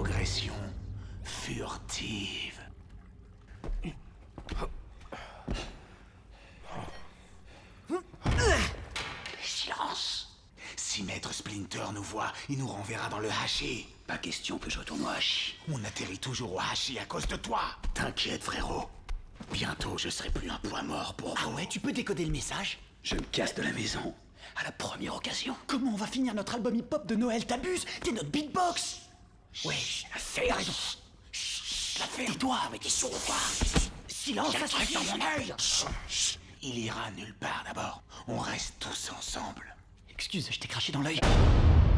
progression furtive. Silence. Si Maître Splinter nous voit, il nous renverra dans le hachis. Pas question que je retourne au hachis. On atterrit toujours au hachis à cause de toi. T'inquiète, frérot. Bientôt, je serai plus un poids mort pour vous. Ah ouais, tu peux décoder le message? Je me casse de la maison à la première occasion. Comment on va finir notre album hip-hop de Noël? T'abuses? T'es notre beatbox. Ouais, la ferme. La ferme. Tais-toi. Mais t'es sourd ou quoi? Silence, J'ai un ça truc suffit. dans mon œil. Il ira nulle part d'abord. On reste tous ensemble. Excuse, je t'ai craché dans l'œil.